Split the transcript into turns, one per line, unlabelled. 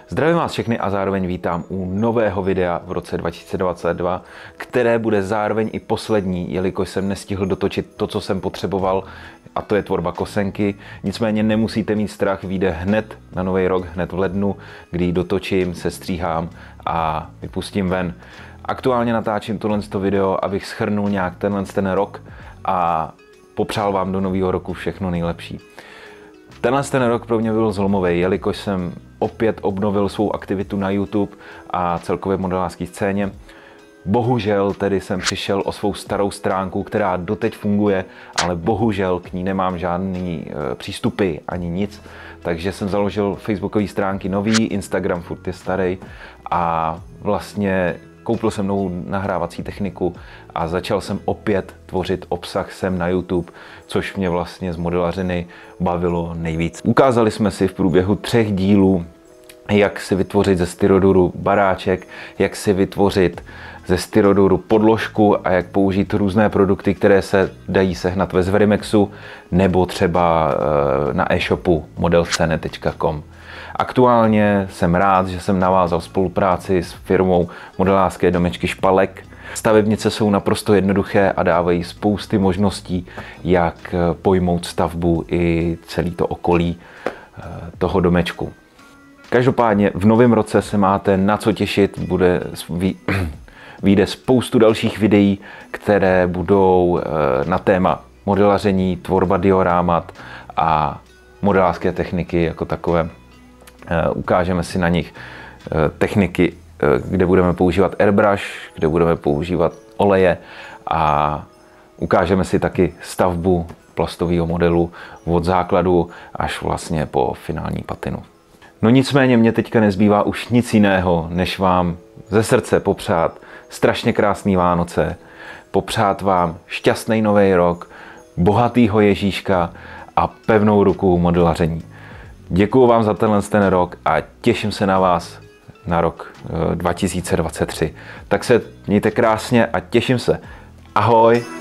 Zdravím vás všechny a zároveň vítám u nového videa v roce 2022, které bude zároveň i poslední, jelikož jsem nestihl dotočit to, co jsem potřeboval, a to je tvorba kosenky. Nicméně nemusíte mít strach, vyjde hned na nový rok, hned v lednu, kdy ji dotočím, sestříhám a vypustím ven. Aktuálně natáčím tohle video, abych shrnul nějak ten rok a popřál vám do nového roku všechno nejlepší. Ten rok pro mě byl zlomový, jelikož jsem opět obnovil svou aktivitu na YouTube a celkově modelářské scéně. Bohužel tedy jsem přišel o svou starou stránku, která doteď funguje, ale bohužel k ní nemám žádný přístupy ani nic. Takže jsem založil facebookové stránky nový, Instagram furt je starý a vlastně koupil jsem novou nahrávací techniku a začal jsem opět tvořit obsah sem na YouTube, což mě vlastně z modelařiny bavilo nejvíc. Ukázali jsme si v průběhu 3 dílů, jak si vytvořit ze styroduru baráček, jak si vytvořit ze styroduru podložku a jak použít různé produkty, které se dají sehnat ve Zverimexu nebo třeba na e-shopu modelscene.com. Aktuálně jsem rád, že jsem navázal spolupráci s firmou modelářské domečky Špalek. Stavebnice jsou naprosto jednoduché a dávají spousty možností, jak pojmout stavbu i celé to okolí toho domečku. Každopádně v novém roce se máte na co těšit, vyjde spoustu dalších videí, které budou na téma modelaření, tvorba diorámat a modelářské techniky jako takové. Ukážeme si na nich techniky, kde budeme používat airbrush, kde budeme používat oleje a ukážeme si taky stavbu plastového modelu od základu až vlastně po finální patinu. No nicméně mě teďka nezbývá už nic jiného, než vám ze srdce popřát strašně krásný Vánoce, popřát vám šťastný nový rok, bohatýho Ježíška a pevnou ruku modelaření. Děkuju vám za ten rok a těším se na vás na rok 2023. Tak se mějte krásně a těším se. Ahoj!